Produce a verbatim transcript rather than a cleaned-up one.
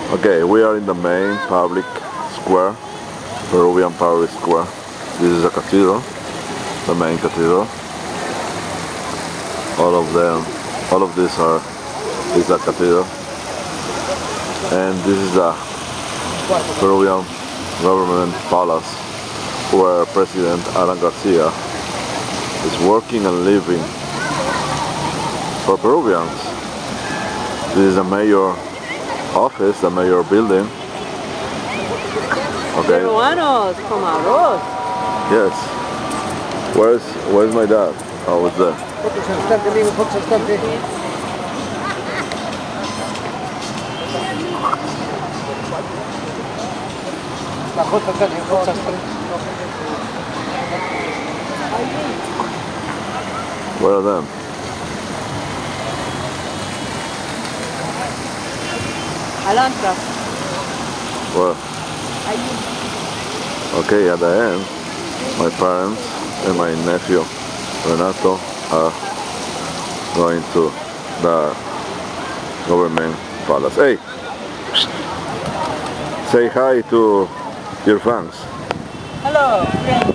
Okay, we are in the main public square, Peruvian public square. This is a cathedral, the main cathedral. All of them, all of these are is a cathedral, and this is a Peruvian government palace where President Alan Garcia is working and living for Peruvians. This is a mayor office, the mayor building. Okay. Peruanos con arroz. Yes. Where's Where's my dad? Oh, was there? Where are them? Alantra. Well, okay, at the end, my parents and my nephew Renato are going to the government palace. Hey, say hi to your fans. Hello, friends.